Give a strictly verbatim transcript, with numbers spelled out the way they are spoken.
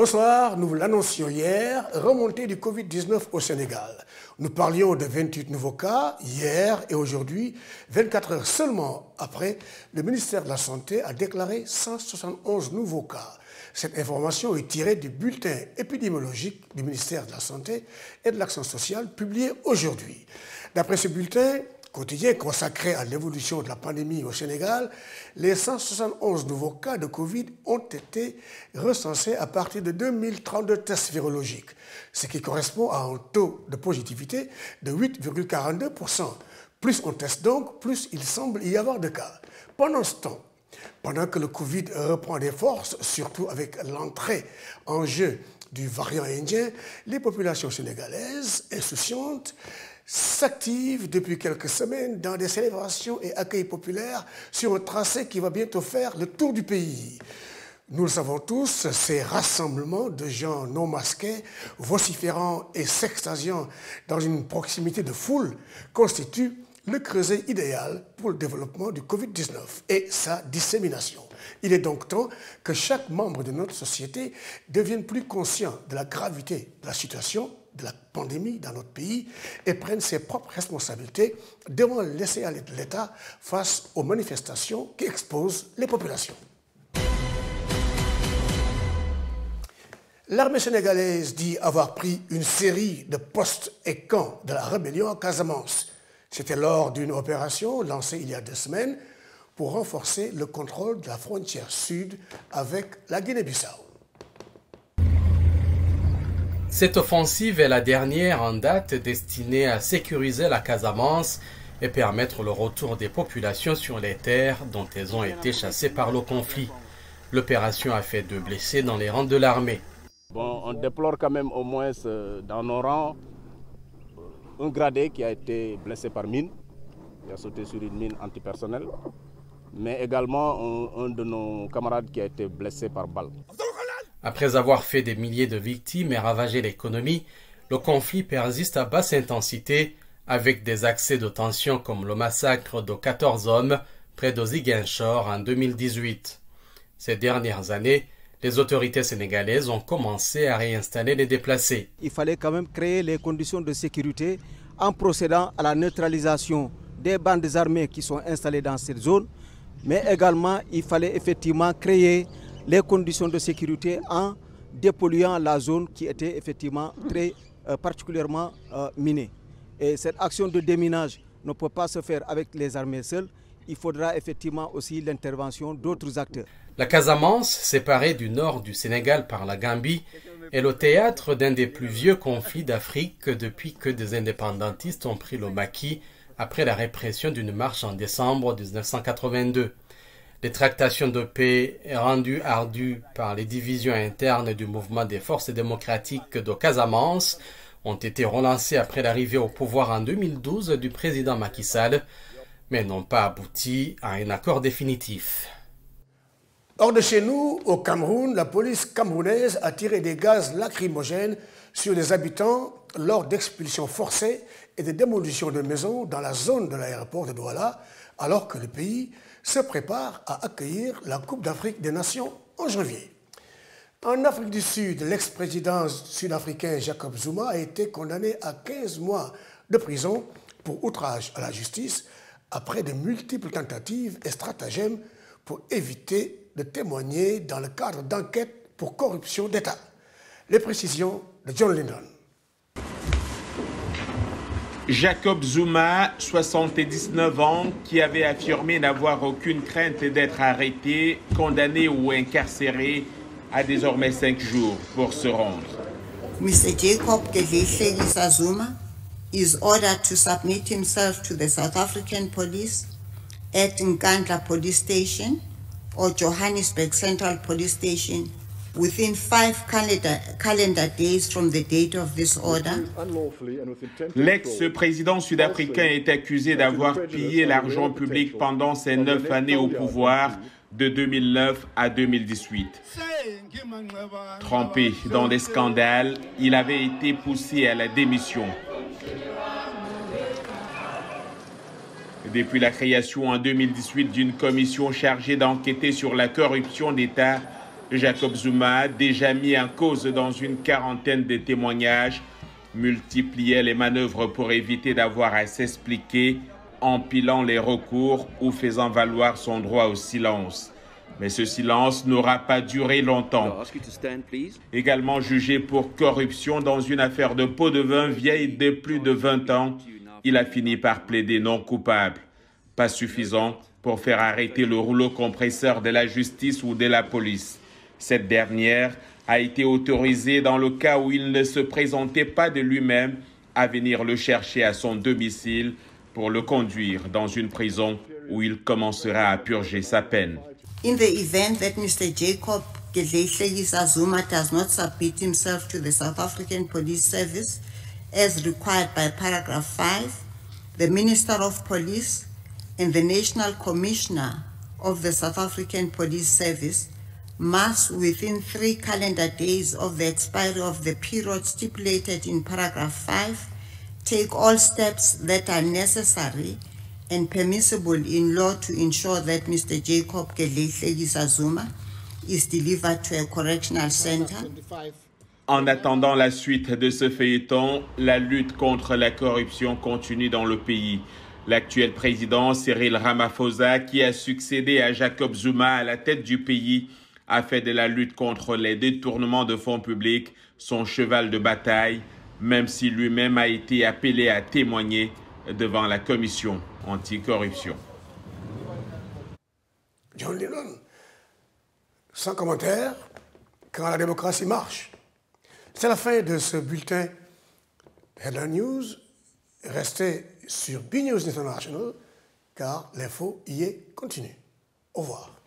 Bonsoir, nous vous l'annoncions hier, remontée du Covid dix-neuf au Sénégal. Nous parlions de vingt-huit nouveaux cas hier et aujourd'hui, vingt-quatre heures seulement après, le ministère de la Santé a déclaré cent soixante et onze nouveaux cas. Cette information est tirée du bulletin épidémiologique du ministère de la Santé et de l'Action sociale publié aujourd'hui. D'après ce bulletin quotidien consacré à l'évolution de la pandémie au Sénégal, les cent soixante et onze nouveaux cas de Covid ont été recensés à partir de deux mille trente-deux tests virologiques, ce qui correspond à un taux de positivité de huit virgule quarante-deux pour cent. Plus on teste donc, plus il semble y avoir de cas. Pendant ce temps, pendant que le Covid reprend des forces, surtout avec l'entrée en jeu du variant indien, les populations sénégalaises insouciantes s'activent depuis quelques semaines dans des célébrations et accueils populaires sur un tracé qui va bientôt faire le tour du pays. Nous le savons tous, ces rassemblements de gens non masqués, vociférant et s'extasiant dans une proximité de foule constituent le creuset idéal pour le développement du Covid dix-neuf et sa dissémination. Il est donc temps que chaque membre de notre société devienne plus conscient de la gravité de la situation, de la pandémie dans notre pays et prenne ses propres responsabilités devant le laisser-aller de l'État face aux manifestations qui exposent les populations. L'armée sénégalaise dit avoir pris une série de postes et camps de la rébellion à Casamance. C'était lors d'une opération lancée il y a deux semaines pour renforcer le contrôle de la frontière sud avec la Guinée-Bissau. Cette offensive est la dernière en date destinée à sécuriser la Casamance et permettre le retour des populations sur les terres dont elles ont été chassées par le conflit. L'opération a fait deux blessés dans les rangs de l'armée. Bon, on déplore quand même au moins dans nos rangs un gradé qui a été blessé par mine, il a sauté sur une mine antipersonnelle, mais également un, un de nos camarades qui a été blessé par balle. Après avoir fait des milliers de victimes et ravagé l'économie, le conflit persiste à basse intensité avec des accès de tension comme le massacre de quatorze hommes près de Ziguinchor en deux mille dix-huit. Ces dernières années, les autorités sénégalaises ont commencé à réinstaller les déplacés. Il fallait quand même créer les conditions de sécurité en procédant à la neutralisation des bandes armées qui sont installées dans cette zone, mais également il fallait effectivement créer les conditions de sécurité en dépolluant la zone qui était effectivement très euh, particulièrement euh, minée. Et cette action de déminage ne peut pas se faire avec les armées seules, il faudra effectivement aussi l'intervention d'autres acteurs. La Casamance, séparée du nord du Sénégal par la Gambie, est le théâtre d'un des plus vieux conflits d'Afrique depuis que des indépendantistes ont pris le maquis après la répression d'une marche en décembre mille neuf cent quatre-vingt-deux. Les tractations de paix rendues ardues par les divisions internes du mouvement des forces démocratiques de Casamance ont été relancées après l'arrivée au pouvoir en deux mille douze du président Macky Sall, mais n'ont pas abouti à un accord définitif. Hors de chez nous, au Cameroun, la police camerounaise a tiré des gaz lacrymogènes sur les habitants lors d'expulsions forcées et de démolitions de maisons dans la zone de l'aéroport de Douala, alors que le pays se prépare à accueillir la Coupe d'Afrique des Nations en janvier. En Afrique du Sud, l'ex-président sud-africain Jacob Zuma a été condamné à quinze mois de prison pour outrage à la justice après de multiples tentatives et stratagèmes pour éviter de témoigner dans le cadre d'enquêtes pour corruption d'État. Les précisions de John Lindon. Jacob Zuma, soixante-dix-neuf ans, qui avait affirmé n'avoir aucune crainte d'être arrêté, condamné ou incarcéré, a désormais cinq jours pour se rendre. Mister Jacob Gedleyihlekisa Zuma is ordered to submit himself to the South African Police at Nkandla Police Station or Johannesburg Central Police Station within five calendar, calendar days from the date of this order. L'ex-président sud-africain est accusé d'avoir pillé l'argent public pendant ses neuf années au pouvoir de deux mille neuf à deux mille dix-huit. Trempé dans des scandales, il avait été poussé à la démission. Depuis la création en deux mille dix-huit d'une commission chargée d'enquêter sur la corruption d'État, Jacob Zuma, déjà mis en cause dans une quarantaine de témoignages, multipliait les manœuvres pour éviter d'avoir à s'expliquer, empilant les recours ou faisant valoir son droit au silence. Mais ce silence n'aura pas duré longtemps. Également jugé pour corruption dans une affaire de pot de vin vieille de plus de vingt ans, il a fini par plaider non coupable. Pas suffisant pour faire arrêter le rouleau compresseur de la justice ou de la police. Cette dernière a été autorisée dans le cas où il ne se présentait pas de lui-même à venir le chercher à son domicile pour le conduire dans une prison où il commencera à purger sa peine. In the event that Mister Jacob Gedleyihlekisa Zuma does not submit himself to the South African Police Service as required by paragraph five, the Minister of Police and the National Commissioner of the South African Police Service must, within three calendar days of the expiry of the period stipulated in paragraph five, take all steps that are necessary and permissible in law to ensure that Mister Jacob Gedleyihlekisa Zuma is delivered to a correctional center. En attendant la suite de ce feuilleton, la lutte contre la corruption continue dans le pays. L'actuel président Cyril Ramaphosa, qui a succédé à Jacob Zuma à la tête du pays, a fait de la lutte contre les détournements de fonds publics son cheval de bataille, même si lui-même a été appelé à témoigner devant la commission anticorruption. John Lennon, sans commentaire, quand la démocratie marche. C'est la fin de ce bulletin Headline News. Restez sur B News International car l'info y est continue. Au revoir.